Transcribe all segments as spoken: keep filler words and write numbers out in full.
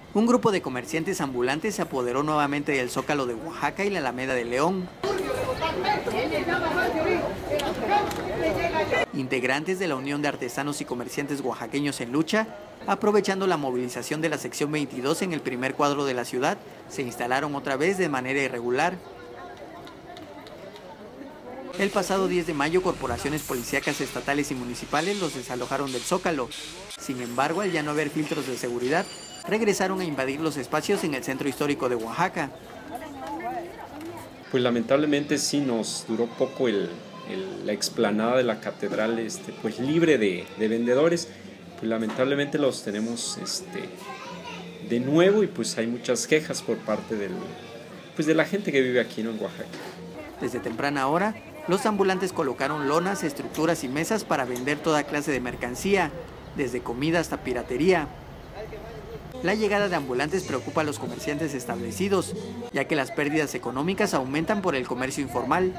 Un grupo de comerciantes ambulantes se apoderó nuevamente del Zócalo de Oaxaca y la Alameda de León. Integrantes de la Unión de Artesanos y Comerciantes Oaxaqueños en Lucha, aprovechando la movilización de la sección veintidós en el primer cuadro de la ciudad, se instalaron otra vez de manera irregular. El pasado diez de mayo, corporaciones policíacas estatales y municipales los desalojaron del Zócalo. Sin embargo, al ya no haber filtros de seguridad, regresaron a invadir los espacios en el centro histórico de Oaxaca. Pues lamentablemente sí nos duró poco el, el, la explanada de la catedral este, pues libre de, de vendedores. Pues lamentablemente los tenemos este, de nuevo y pues hay muchas quejas por parte del, pues de la gente que vive aquí, ¿no?, en Oaxaca. Desde temprana hora, los ambulantes colocaron lonas, estructuras y mesas para vender toda clase de mercancía, desde comida hasta piratería. La llegada de ambulantes preocupa a los comerciantes establecidos, ya que las pérdidas económicas aumentan por el comercio informal.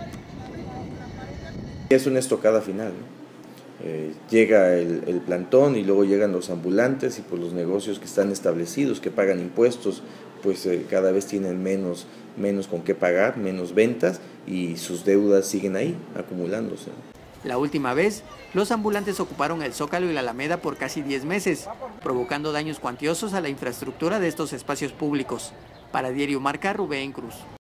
Es una estocada final, ¿no? Eh, llega el, el plantón y luego llegan los ambulantes y pues los negocios que están establecidos, que pagan impuestos, pues eh, cada vez tienen menos, menos con qué pagar, menos ventas y sus deudas siguen ahí acumulándose. La última vez, los ambulantes ocuparon el Zócalo y la Alameda por casi diez meses, provocando daños cuantiosos a la infraestructura de estos espacios públicos. Para Diario Marca, Rubén Cruz.